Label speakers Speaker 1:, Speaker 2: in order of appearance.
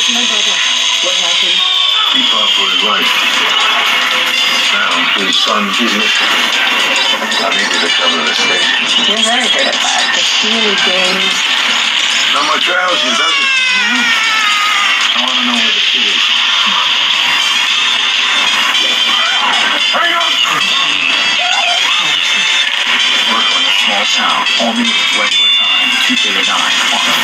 Speaker 1: Where's my brother? What happened?
Speaker 2: He fought for his life. Now his son is missing. I needed to come to the station.
Speaker 1: You're very good at that. The steely games.
Speaker 2: Not much else, does it? I want to know where the kid is. Hang on!
Speaker 3: We're going to small town. All new regular time. 2:39 on